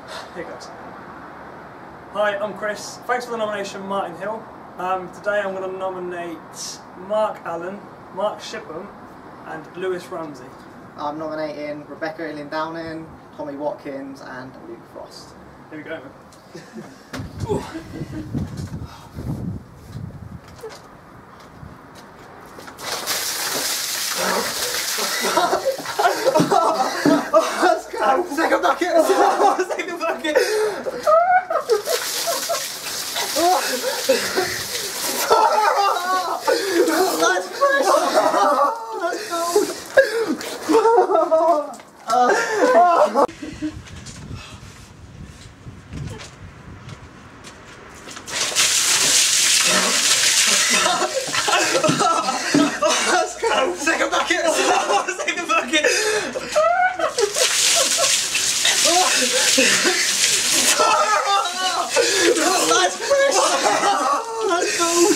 Here goes. Hi, I'm Chris. Thanks for the nomination, Martin Hill. Today I'm going to nominate Mark Allen, Mark Shipham and Lewis Ramsey. I'm nominating Rebecca Ilin Downing, Tommy Watkins and Luke Frost. Here we go, man. Take a bucket! Take the bucket! That's fresh! That's cold! That's cold! Take a bucket! Take the bucket! That's fresh! That's cold!